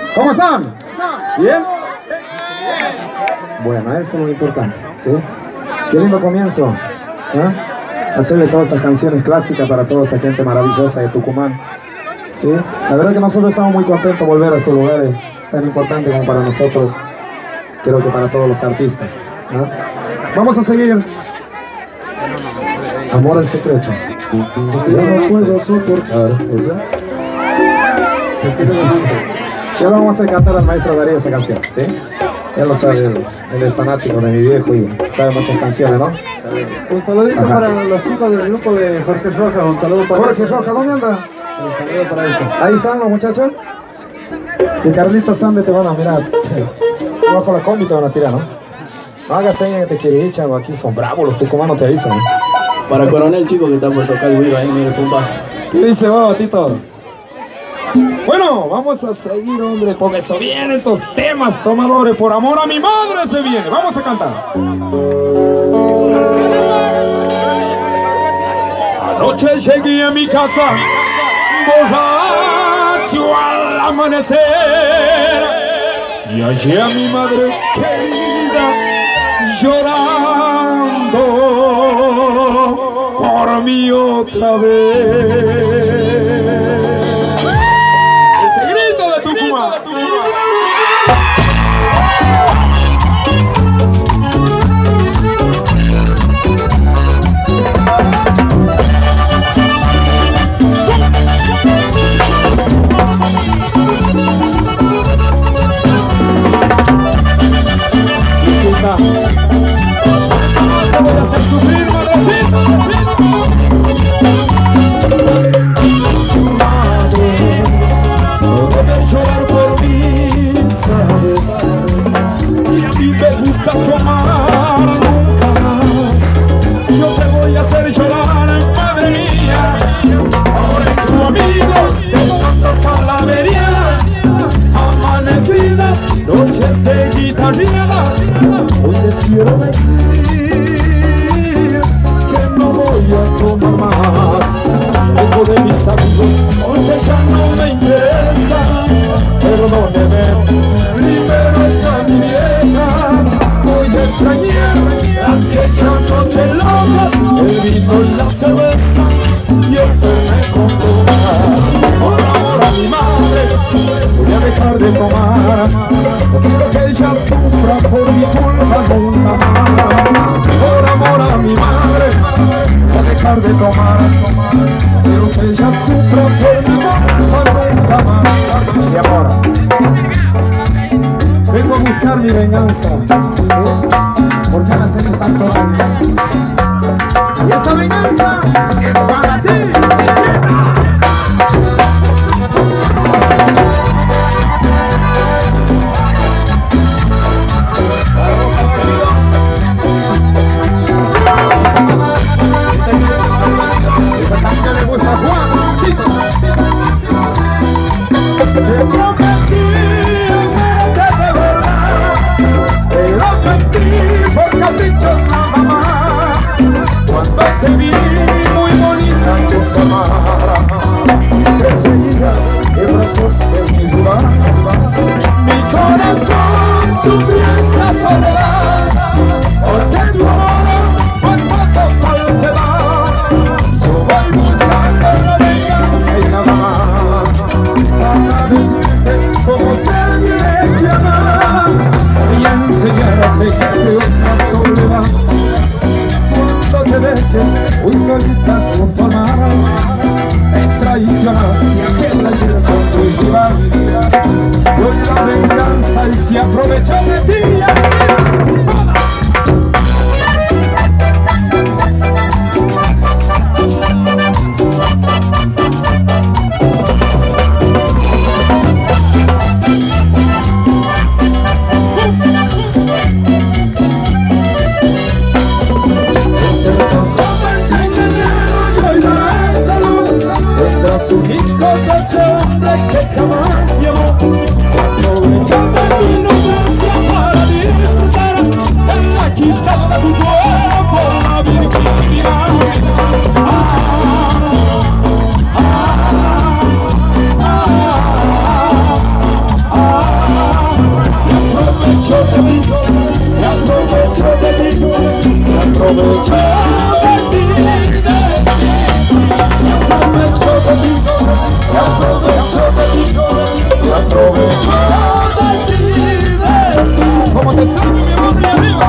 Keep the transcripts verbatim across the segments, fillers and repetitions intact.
¿Cómo están? ¿Bien? Bueno, eso es lo importante, ¿sí? Qué lindo comienzo, ¿eh? Hacerle todas estas canciones clásicas para toda esta gente maravillosa de Tucumán, ¿sí? La verdad que nosotros estamos muy contentos de volver a estos lugares tan importantes como para nosotros, creo que para todos los artistas, ¿eh? Vamos a seguir. Amor en secreto. Ya no puedo soportar esa. Ya lo vamos a cantar al maestro Darío esa canción, ¿sí? Ya lo sabe, él, él es fanático de mi viejo y sabe muchas canciones, ¿no? Un saludito Ajá. para los chicos del grupo de Jorge Rojas, un saludo para Jorge ellos. Rojas, ¿dónde anda? Un saludo para ellos. Ahí están los muchachos. Y Carlita Sande te van a mirar. Bajo la combi te van a tirar, ¿no? No hagas señas que te quiere ir, chavo. Aquí son bravos, los tucumanos te avisan, ¿eh? Para Coronel, chico, que está por tocar el güiro ahí, mire, pumba. ¿Qué dice vos, Tito? Bueno, vamos a seguir, hombre, porque eso vienen estos temas tomadores. Por amor a mi madre se viene. Vamos a cantar. Anoche llegué a mi casa, borracho al amanecer, y hallé a mi madre querida llorando por mí otra vez. Ese grito de Tucumán. Te voy a hacer sufrir, madrecita, madrecita. Madre, no debes llorar por mí, sabes. Y a mí me gusta tomar nunca más. Yo te voy a hacer llorar, madre mía. Ahora es tu amigos de tantas calaverías, amanecidas, noches de guitarreadas. Hoy les quiero decir que no voy a tomar más. Dejo de mis amigos porque ya no me interesa. Perdóneme, primero está mi vieja. Voy a extrañar aquella noche locas, el vino y la cerveza y el fernet con coca. Por amor a mi madre voy a dejar de tomar. No quiero que ella sufra por mi culpa nunca más. Por amor a mi madre voy a dejar de tomar. No quiero que ella sufra por mi culpa nunca más. Mi amor, vengo a buscar mi venganza, ¿sí? Porque me has hecho tanto daño. Y esta venganza es para ti, chiquita. Te prometí amarte de verdad, pero mentí por caprichos nada más. Cuando te vi muy bonita en tu cámara, te reías en brazos de mi rival. Mi corazón sufrió esta soledad, porque tu amor fue tanto falsedad. Yo voy buscando la venganza y nada más, para decirte cómo se tiene que amar y enseñarte que esta soledad, cuando te deje muy solitas junto al mar, me traicionaste aquel ayer con tu rival. Doy la venganza y se aprovechó de ti. Su único deseo de que jamás te amó, aprovechando mi inocencia para disfrutar en la quitado de tu cuerpo la virginidad. Ah, ah, ah, ah, ah. aprovecho de ti, de ti. Como te extraño, mi amor, y arriba.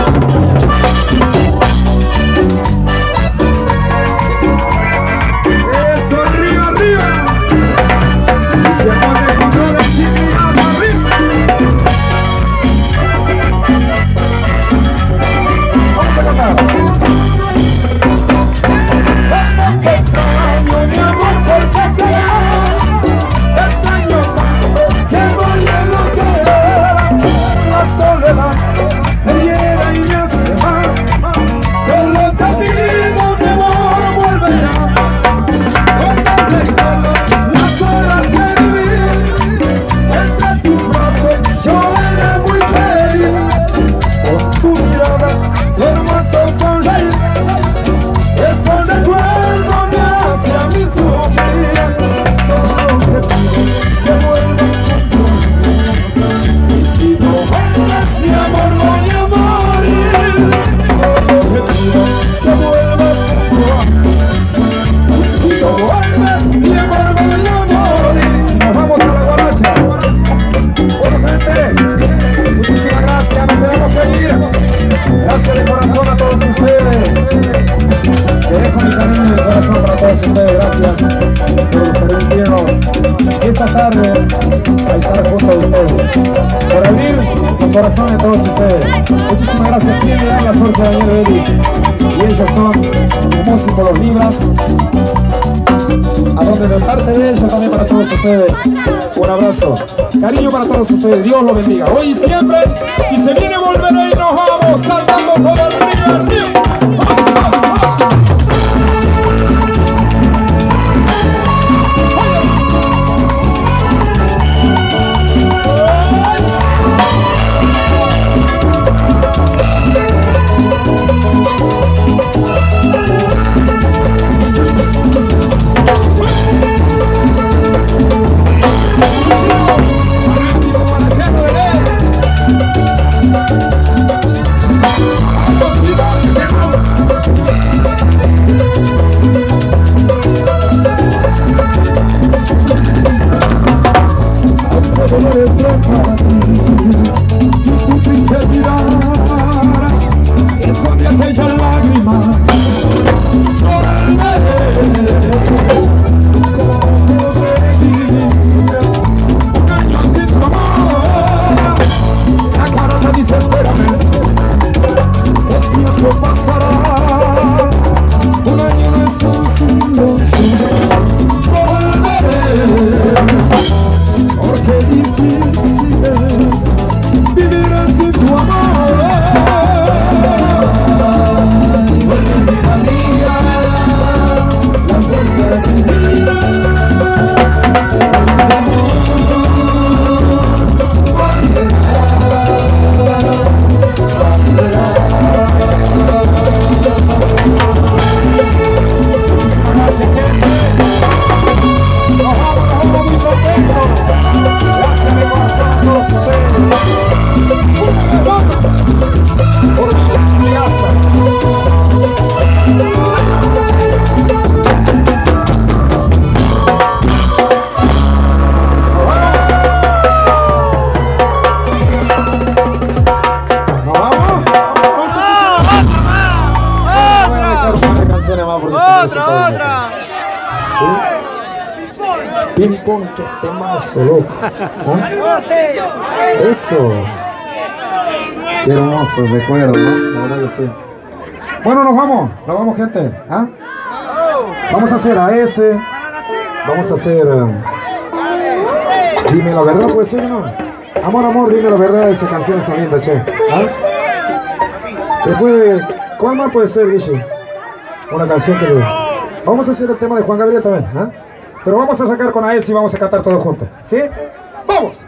Eso, arriba, arriba. Y se pone con los chiquitos arriba. Vamos a cantar. Te extraño, mi amor, ¿por qué será? Te extraño tanto que voy a enloquecer. La soledad me llena y me hace más. Solo te pido, mi amor, vuelve ya. Cuando recuerdo las horas que viví entre tus brazos, yo era muy feliz. Con tu mirada, tu hermoso sonrisa, ese recuerdo me hace a mí sufrir. Solo te pido que vuelvas conmigo. Y si no vuelves, mi amor, voy a morir. Solo te pido que vuelvas conmigo. Y si no vuelves, mi amor, voy a morir. Nos vamos a la guaracha. Bueno, gente, muchísimas gracias, nos tenemos que ir. Gracias de corazón a todos ustedes. Te dejo mi cariño de corazón para todos ustedes. Gracias por permitirnos esta tarde a estar junto a ustedes, por abrir el corazón de todos ustedes. Muchísimas gracias. ¿Quién le da la suerte a Daniel Vélez? Y ellos son los músicos, los Libras. A donde de parte de ellos también para todos ustedes. Un abrazo, cariño para todos ustedes. Dios los bendiga hoy y siempre. Y se viene, volveré y nos vamos saltando todo arriba, arriba. Otra, otra. ¿Sí? Ping pong, qué temazo, loco. ¿Ah? Eso. Qué hermoso recuerdo, ¿no? La verdad que sí. Bueno, nos vamos, nos vamos, gente. ¿Ah? Vamos a hacer a ese. Vamos a hacer. Um, dime la verdad, puede ser, ¿no? Amor, amor, dime la verdad. Esa canción es linda, che. ¿Ah? Después, ¿cuál más puede ser, Guichi? Una canción que le... Vamos a hacer el tema de Juan Gabriel también, ¿eh? Pero vamos a sacar con A S y vamos a cantar todos juntos, ¿sí? ¡Vamos!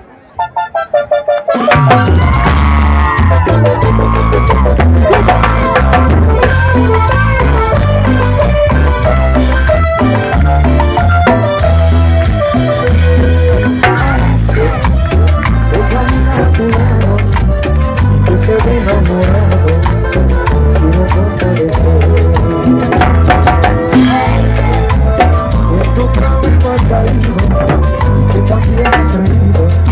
Que también he creído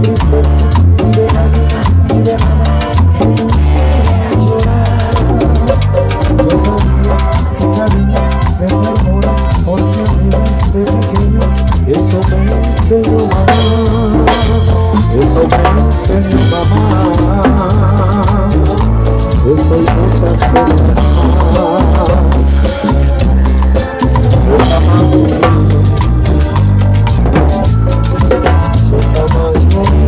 tristezas, ni de lágrimas, ni de nada que me hiciera llorar. Yo sabía, mi cariño, de ternura, porque me diste pequeño. Eso me enseñó mamá, eso me enseñó mamá. Eso y muchas cosas más. Yo jamás lloré, yo jamás lloré,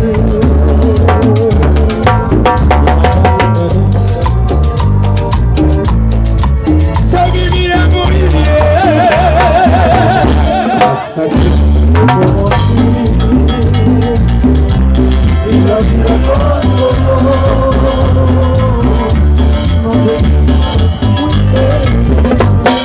yo vivía muy bien hasta que me conocí y la vida cuando no te vi muy feliz,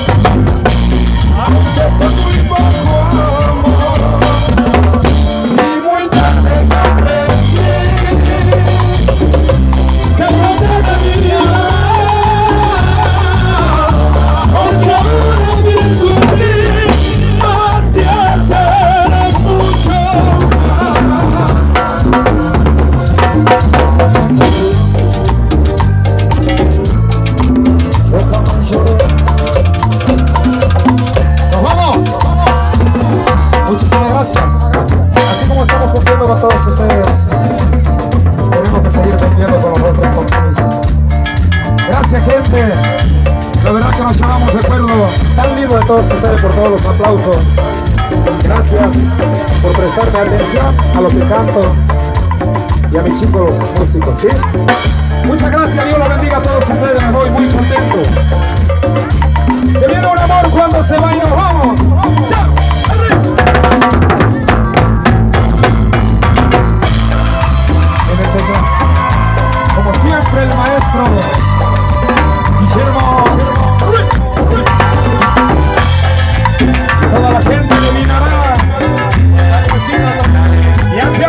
aunque fue muy poco amor y muy tarde comprendí que no te debía, porque ahora vi sufrir más que ayer mucho más. Yo jamás lloré. ¡Nos vamos! Muchísimas gracias. Así como estamos cumpliendo con todos ustedes, tenemos que seguir cumpliendo con los otros compromisos. Gracias, gente. La verdad que nos llevamos recuerdo tan lindo de todos ustedes por todos los aplausos. Gracias por prestarme atención a lo que canto y a mis chicos músicos, ¿sí? Muchas gracias, Dios los bendiga a todos ustedes, me voy muy contento. Se viene un amor cuando se va y nos vamos. ¡Chao! En este jazz, como siempre, el maestro Guillermo. Toda la gente de Vinará, la vecina y ante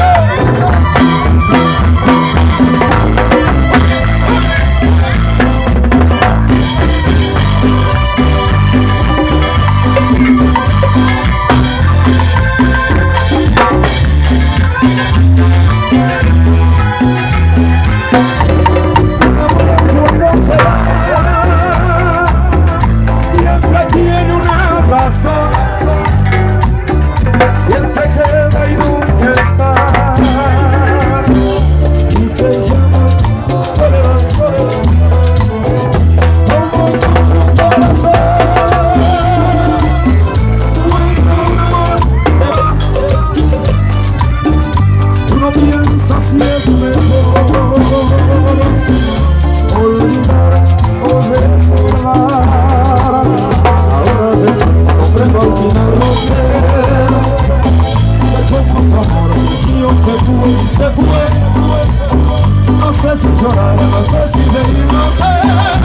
se fue, no sé si llorar, no sé si reír, no sé,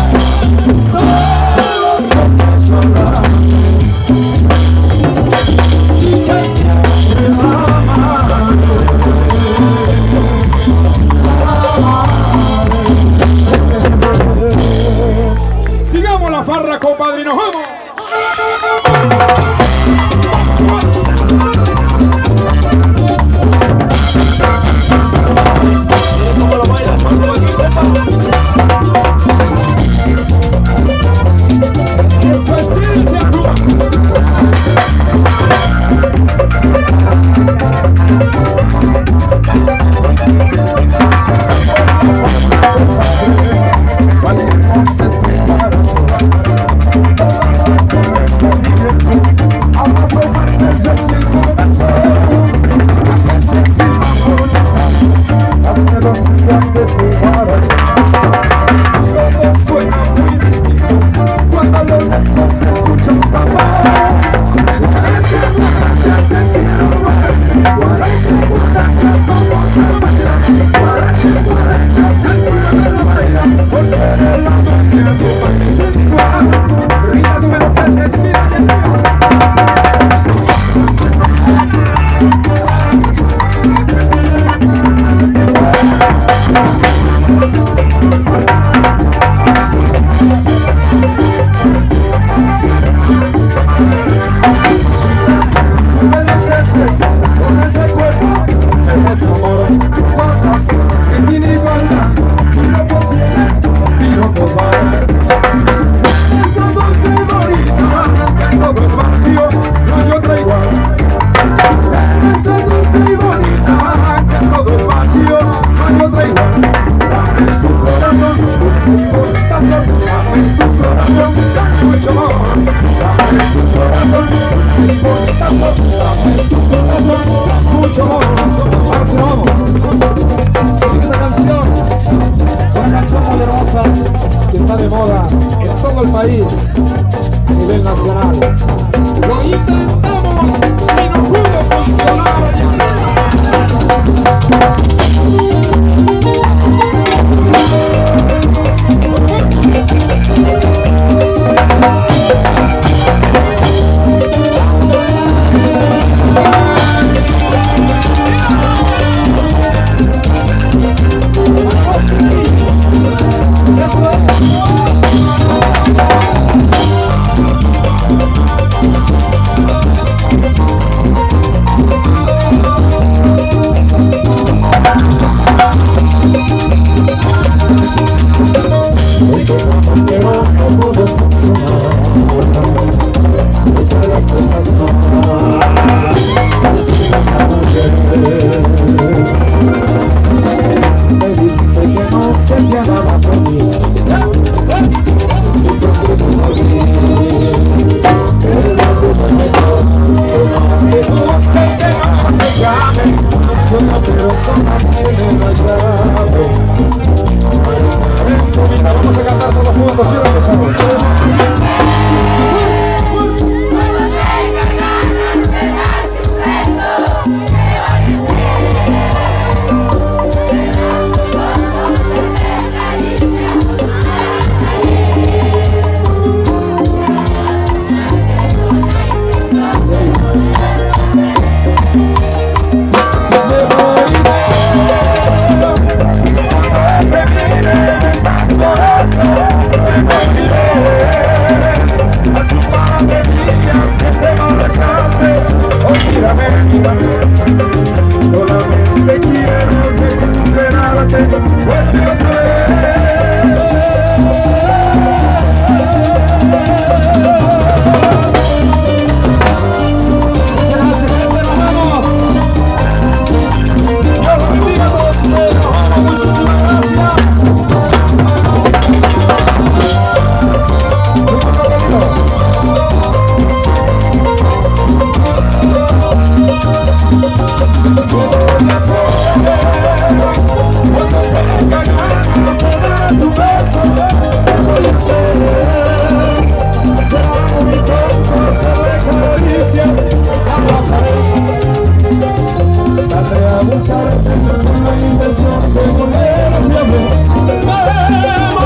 solo sé que llorar y que siempre amaré, amaré. Sigamos la farra, compadre, y nos vamos. Eso es casi nos vamos. Siguiente canción, una canción muy hermosa que está de moda en todo el país a nivel nacional. Lo intentamos y no pudo funcionar. Pero no pudo funcionar. Hice las cosas mal. Me dijiste que no se quedaba conmigo. Siempre fue tu morir. Pero no pudo mejor. Que busque que no me llame. Una persona tiene la llave. Vamos a cantar todos juntos, quiero escucharlo. Solamente quiero recuperarte, vuelve otra vez. Muchas gracias, gente, nos vemos. Dios los bendiga a todos ustedes, nos vamos, muchísimas gracias. Saldré a buscarte con la intención de volver a mi amor.